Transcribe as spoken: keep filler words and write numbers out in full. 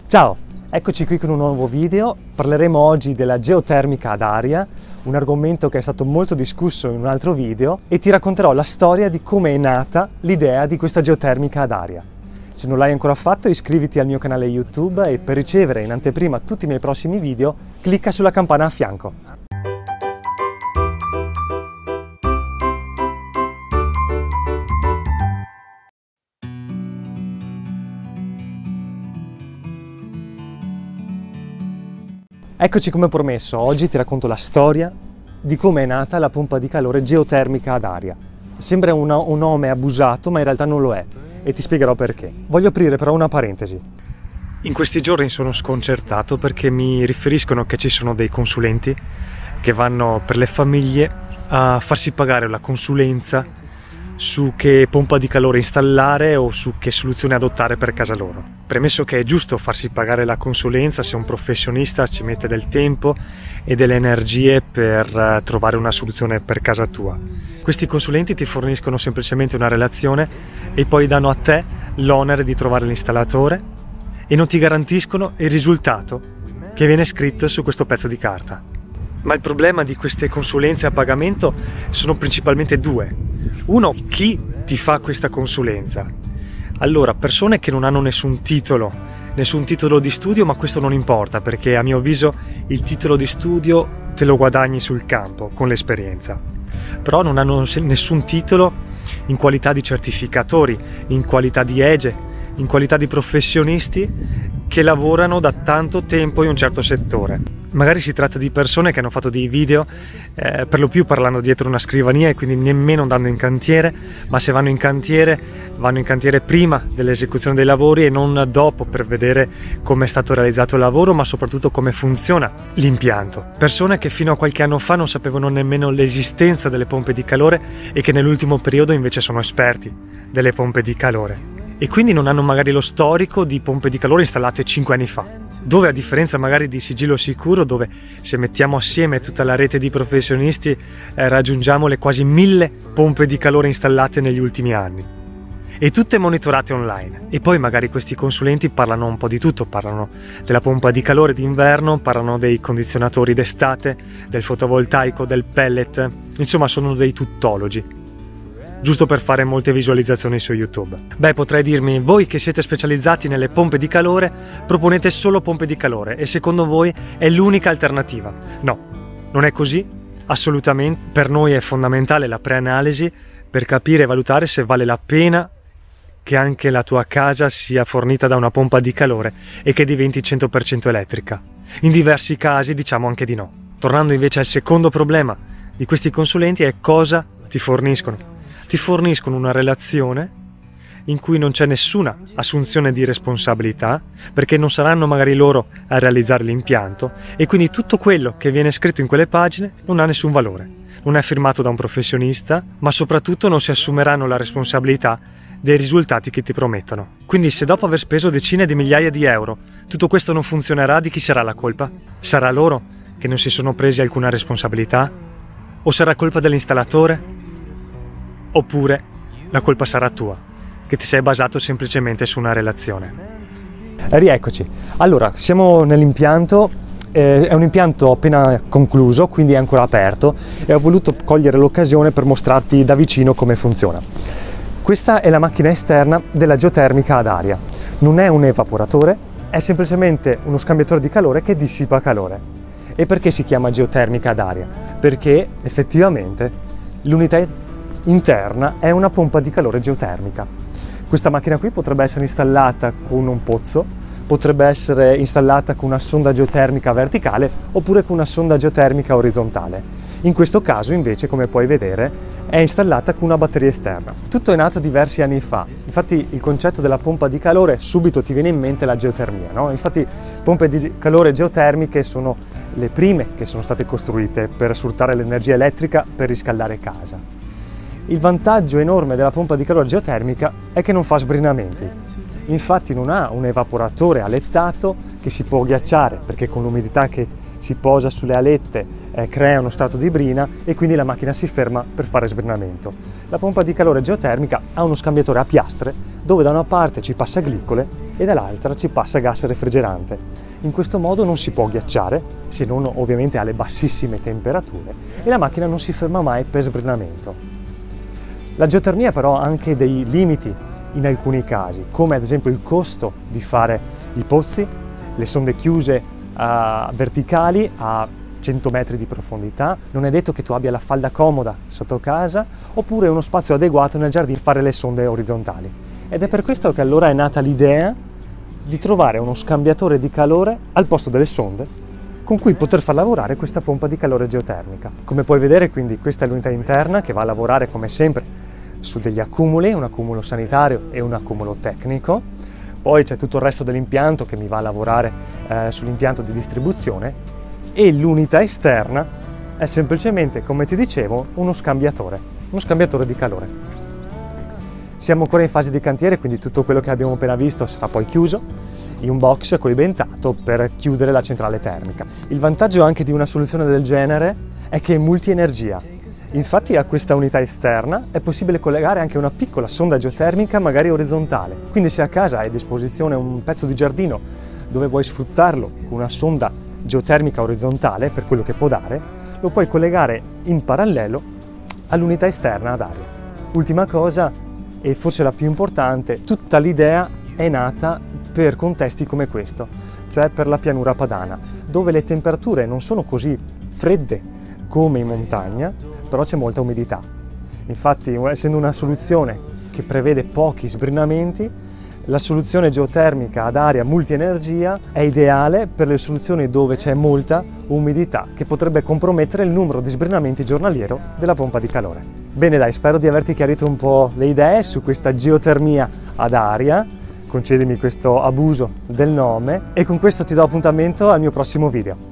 Ciao, eccoci qui con un nuovo video. Parleremo oggi della geotermica ad aria, un argomento che è stato molto discusso in un altro video, e ti racconterò la storia di come è nata l'idea di questa geotermica ad aria. Se non l'hai ancora fatto, iscriviti al mio canale YouTube e per ricevere in anteprima tutti i miei prossimi video, clicca sulla campana a fianco. Eccoci come promesso, oggi ti racconto la storia di come è nata la pompa di calore geotermica ad aria. Sembra un, un nome abusato, ma in realtà non lo è, e ti spiegherò perché. Voglio aprire però una parentesi. In questi giorni sono sconcertato perché mi riferiscono che ci sono dei consulenti che vanno per le famiglie a farsi pagare la consulenza su che pompa di calore installare o su che soluzione adottare per casa loro. Premesso che è giusto farsi pagare la consulenza se un professionista ci mette del tempo e delle energie per trovare una soluzione per casa tua. Questi consulenti ti forniscono semplicemente una relazione e poi danno a te l'onere di trovare l'installatore e non ti garantiscono il risultato che viene scritto su questo pezzo di carta. Ma il problema di queste consulenze a pagamento sono principalmente due. Uno, chi ti fa questa consulenza? Allora, persone che non hanno nessun titolo, nessun titolo di studio, ma questo non importa perché a mio avviso il titolo di studio te lo guadagni sul campo con l'esperienza. Però non hanno nessun titolo in qualità di certificatori, in qualità di E G E, in qualità di professionisti che lavorano da tanto tempo in un certo settore. Magari si tratta di persone che hanno fatto dei video eh, per lo più parlando dietro una scrivania e quindi nemmeno andando in cantiere, ma se vanno in cantiere vanno in cantiere prima dell'esecuzione dei lavori e non dopo per vedere come è stato realizzato il lavoro, ma soprattutto come funziona l'impianto. Persone che fino a qualche anno fa non sapevano nemmeno l'esistenza delle pompe di calore e che nell'ultimo periodo invece sono esperti delle pompe di calore. E quindi non hanno magari lo storico di pompe di calore installate cinque anni fa, dove a differenza magari di Sigillo Sicuro, dove se mettiamo assieme tutta la rete di professionisti eh, raggiungiamo le quasi mille pompe di calore installate negli ultimi anni e tutte monitorate online. E poi magari questi consulenti parlano un po' di tutto, parlano della pompa di calore d'inverno, parlano dei condizionatori d'estate, del fotovoltaico, del pellet, insomma sono dei tuttologi, giusto per fare molte visualizzazioni su YouTube. Beh, potrei dirmi, voi che siete specializzati nelle pompe di calore, proponete solo pompe di calore e secondo voi è l'unica alternativa. No, non è così, assolutamente. Per noi è fondamentale la preanalisi per capire e valutare se vale la pena che anche la tua casa sia fornita da una pompa di calore e che diventi cento per cento elettrica. In diversi casi diciamo anche di no. Tornando invece al secondo problema di questi consulenti è cosa ti forniscono. Ti forniscono una relazione in cui non c'è nessuna assunzione di responsabilità, perché non saranno magari loro a realizzare l'impianto, e quindi tutto quello che viene scritto in quelle pagine non ha nessun valore. Non è firmato da un professionista, ma soprattutto non si assumeranno la responsabilità dei risultati che ti promettono. Quindi se dopo aver speso decine di migliaia di euro tutto questo non funzionerà, di chi sarà la colpa? Sarà loro che non si sono presi alcuna responsabilità? O sarà colpa dell'installatore? Oppure la colpa sarà tua, che ti sei basato semplicemente su una relazione. Rieccoci. Allora, siamo nell'impianto, eh, è un impianto appena concluso, quindi è ancora aperto, e ho voluto cogliere l'occasione per mostrarti da vicino come funziona. Questa è la macchina esterna della geotermica ad aria. Non è un evaporatore, è semplicemente uno scambiatore di calore che dissipa calore. E perché si chiama geotermica ad aria? Perché effettivamente l'unità interna è una pompa di calore geotermica. Questa macchina qui potrebbe essere installata con un pozzo, potrebbe essere installata con una sonda geotermica verticale oppure con una sonda geotermica orizzontale. In questo caso invece, come puoi vedere, è installata con una batteria esterna. Tutto è nato diversi anni fa, infatti il concetto della pompa di calore subito ti viene in mente la geotermia, no? Infatti pompe di calore geotermiche sono le prime che sono state costruite per sfruttare l'energia elettrica per riscaldare casa. Il vantaggio enorme della pompa di calore geotermica è che non fa sbrinamenti. Infatti non ha un evaporatore alettato che si può ghiacciare, perché con l'umidità che si posa sulle alette eh, crea uno strato di brina e quindi la macchina si ferma per fare sbrinamento. La pompa di calore geotermica ha uno scambiatore a piastre dove da una parte ci passa glicole e dall'altra ci passa gas refrigerante. In questo modo non si può ghiacciare, se non ovviamente alle bassissime temperature, e la macchina non si ferma mai per sbrinamento. La geotermia però ha anche dei limiti in alcuni casi, come ad esempio il costo di fare i pozzi, le sonde chiuse uh, verticali a cento metri di profondità. Non è detto che tu abbia la falda comoda sotto casa, oppure uno spazio adeguato nel giardino per fare le sonde orizzontali. Ed è per questo che allora è nata l'idea di trovare uno scambiatore di calore al posto delle sonde con cui poter far lavorare questa pompa di calore geotermica. Come puoi vedere, quindi, questa è l'unità interna che va a lavorare come sempre su degli accumuli, un accumulo sanitario e un accumulo tecnico. Poi c'è tutto il resto dell'impianto che mi va a lavorare eh, sull'impianto di distribuzione, e l'unità esterna è semplicemente, come ti dicevo, uno scambiatore, uno scambiatore di calore. Siamo ancora in fase di cantiere, quindi tutto quello che abbiamo appena visto sarà poi chiuso in un box coibentato per chiudere la centrale termica. Il vantaggio anche di una soluzione del genere è che è multienergia. Infatti a questa unità esterna è possibile collegare anche una piccola sonda geotermica, magari orizzontale. Quindi se a casa hai a disposizione un pezzo di giardino dove vuoi sfruttarlo con una sonda geotermica orizzontale per quello che può dare, lo puoi collegare in parallelo all'unità esterna ad aria. Ultima cosa, e forse la più importante, tutta l'idea è nata per contesti come questo, cioè per la pianura padana, dove le temperature non sono così fredde come in montagna, però c'è molta umidità. Infatti, essendo una soluzione che prevede pochi sbrinamenti, la soluzione geotermica ad aria multienergia è ideale per le soluzioni dove c'è molta umidità, che potrebbe compromettere il numero di sbrinamenti giornaliero della pompa di calore. Bene dai, spero di averti chiarito un po' le idee su questa geotermia ad aria, concedimi questo abuso del nome, e con questo ti do appuntamento al mio prossimo video.